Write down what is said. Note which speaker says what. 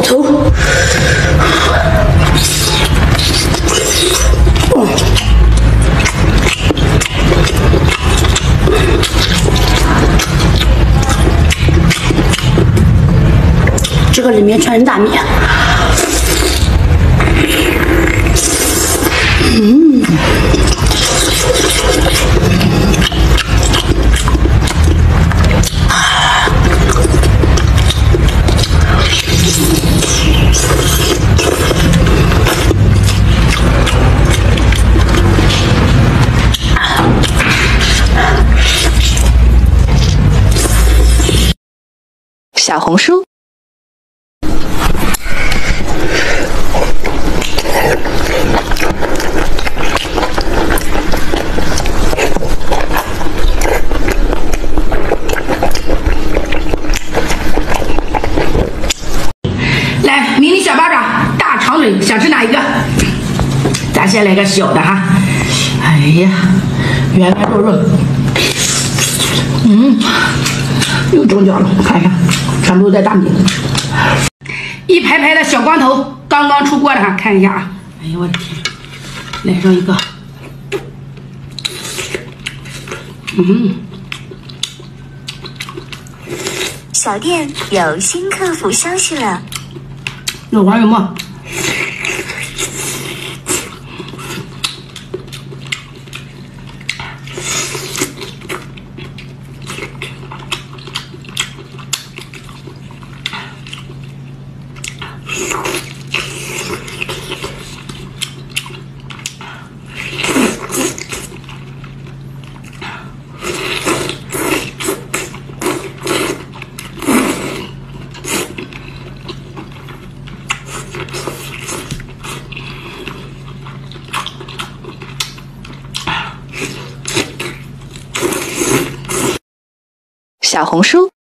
Speaker 1: 爆头。这个里面全是大米。
Speaker 2: 小红书。
Speaker 1: 来，迷你小巴掌，大长腿，想吃哪一个？咱先来个小的哈。哎呀，圆圆肉肉，又中奖了，看一下，全部都在大米。一排排的小光头刚刚出锅的哈，看一下啊！哎呦我的天，来上一个，
Speaker 3: 小店有新客服消息了，
Speaker 1: 有黄有沫。
Speaker 2: 小红书。